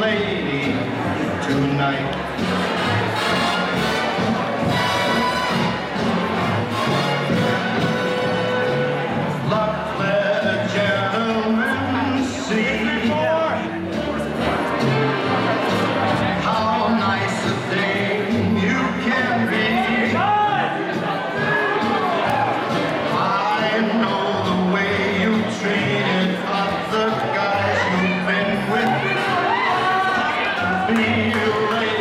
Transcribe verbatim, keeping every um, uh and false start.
lady tonight. Luck, let a gentleman see how nice a dame you can be. I know the way you treated other guys you've been with. Be you late.